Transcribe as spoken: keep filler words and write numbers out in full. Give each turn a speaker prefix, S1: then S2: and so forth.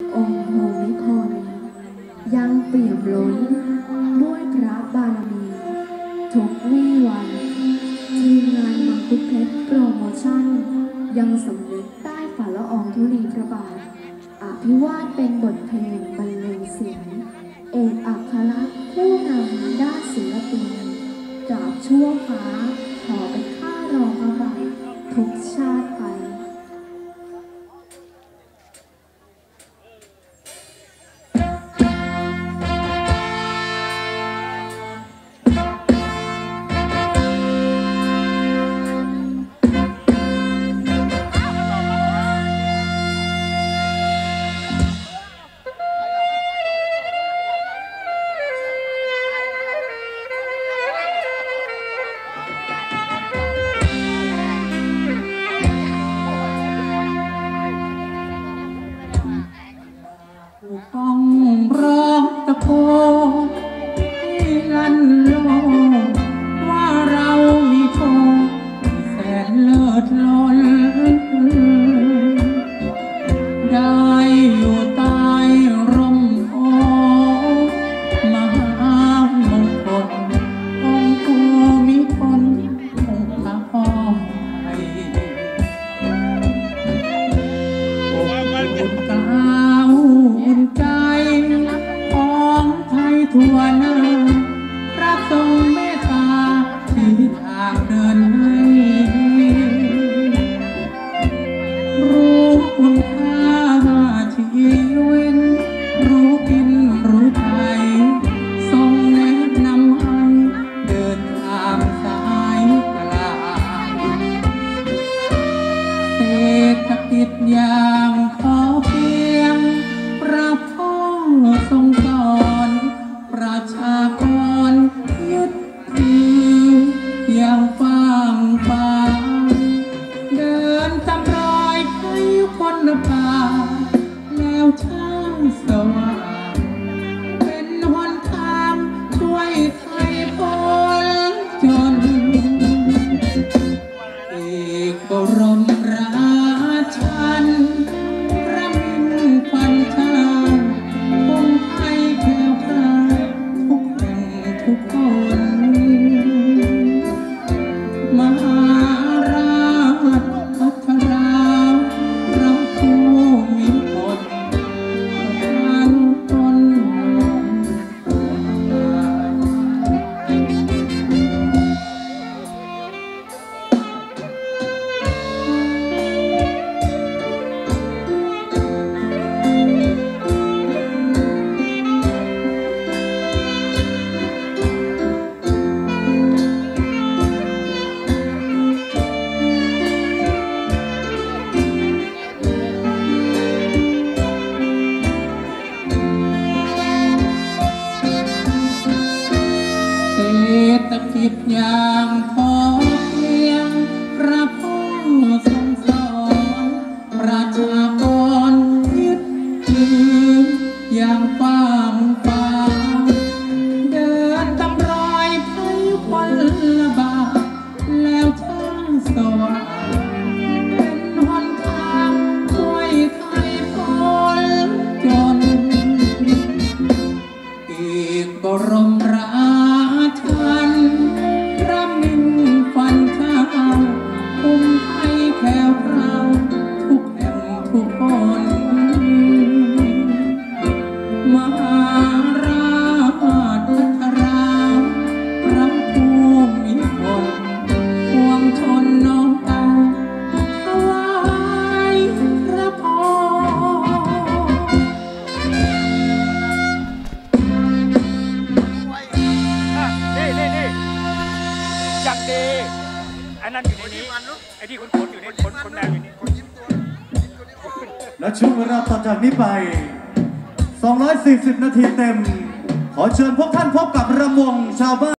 S1: องค์ภูมิพลยังเปี่ยมล้นด้วยพระบารมีทุกวี่วันทีมงานมังคุดเพชรโปรโมชั่นยังสำนึกใต้ฝ่าละอองธุลีพระบาทอภิวาทเป็นบทเพลงบรรเลงเสียงเอกอัครลักษณ์ผู้นำด้านศิลปินตราบชั่วฟ้าขอเป็นข้ารองพระบาททุกชาติไป
S2: ต้องร้องตะโกนให้ลั่นโลกว่าเรามีโชคที่แสนเลิศล้นได้อยู่ใต้ร่มโพมหามงคลองค์ภูมิพลองค์พระอ้อมไทยองค์กาวอุ่นใจของไทยทั่วหน้าพระทรงเมตตาที่ทางเดินให้รู้คุณค่าชีวิตรู้กินรู้ใจทรงแนะนำให้เดินทางสายกลางเศรษฐกิจอย่างพอเพียงพระพ่อทรงสอนประชากรยึดถืออย่างฟังฟังเดินตามรอยให้คนป่าแล้วช่างสว่างเป็นหนทางช่วยไทยพ้นจนเอกบรมราชันพระมินขวัญชาคงไทยแก้วพรายทุกแห่งทุกคนมหาราชพัชราพระภูมิพลประธานตนเศรษฐกิจอย่างพอเพียงพระพ่อทรงสอนประชากรยึดถืออย่างฟังฟังเดินตามรอยไทยคนละบาทแล้วช่างสว่างเป็นหนทางช่วยไทยพ้นจนอีกบรมราชันพระมินขวัญชาคุมไทยแคล้วคลาวทุกแห่งทุกคนมหาราชพัชราพระภูมิพลปวงชนน้อมเอาถวายพระพร
S3: นี่นี่นี่อย่างดีอันนั้นอยู่ในนี้ไอ้ที่ขนขนอยู่ในขนขนแดงอยู่นี่
S4: และช่วงเวลาต่อจากนี้ไปสองร้อยสี่สิบนาทีเต็มขอเชิญพวกท่านพบกับรำวงชาวบ้าน